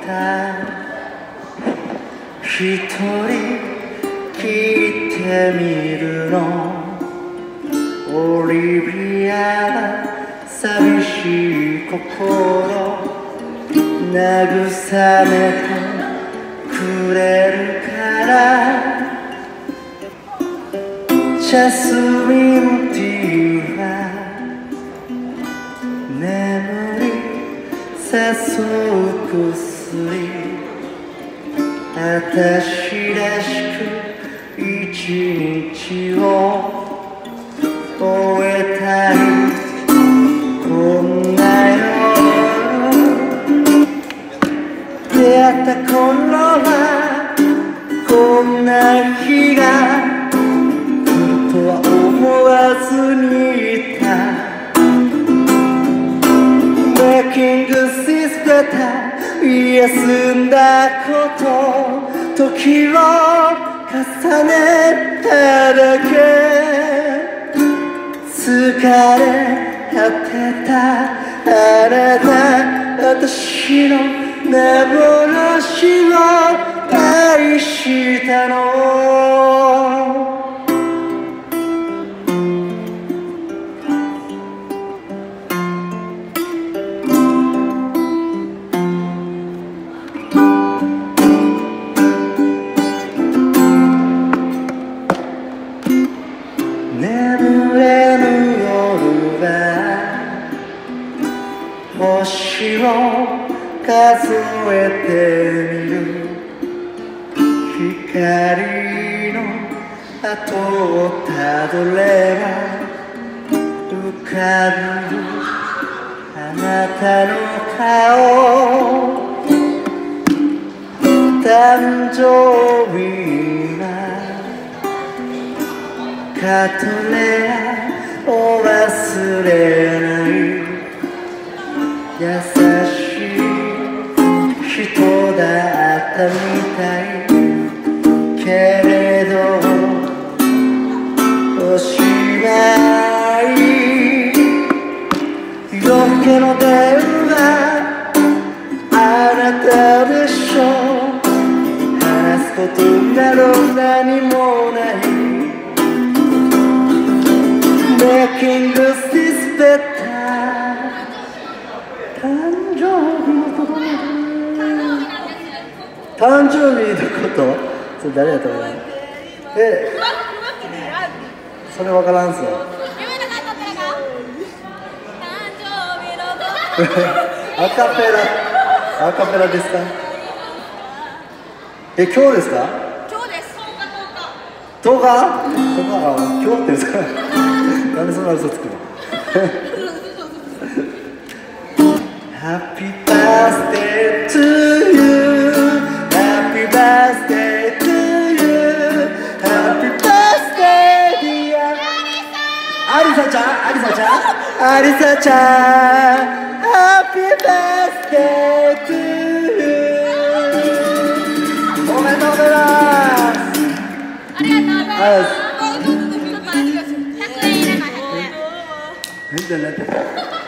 た一人聞いてみるのオリビアが寂しい心慰めてくれるからジャスミンティーは眠り誘う薬私らしく一日を終えたいこんな夜出会った頃はこんな日が来るとは思わずにいた Making this better 休んだこと時を重ねただけ疲れ果てたあなた私の幻を愛したの眠れぬ夜は星を数えてみる光の跡をたどれば浮かぶあなたの顔誕生日はカトレアを忘れない優しい人だったみたいけれどおしまい夜更けの電話あなたでしょ話すことなど何もない Making this better 誕生日のこと誕生日のことそれ誰やと思うそれ分からんすよアカペラですか今日ですか今日です 10日今日ってですかなんでそんな嘘つくのHappy birthday to you Happy birthday to you Happy birthday dear アリサちゃん Happy birthday to you おめでとうございますありがとうございます100円入れない100円なんで